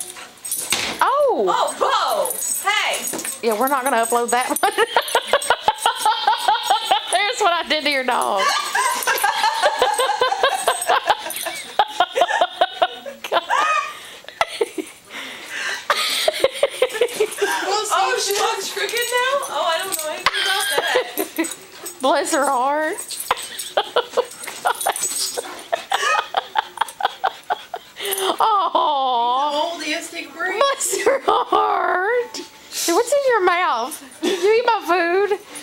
Oh! Oh, Bo! Hey! Yeah, we're not going to upload that one. There's what I did to your dog. Oh, she walks crooked now? Oh, I don't know anything about that. Bless her heart. Oh, Oldest take a break. bless your heart. What's in your mouth? Did you eat my food?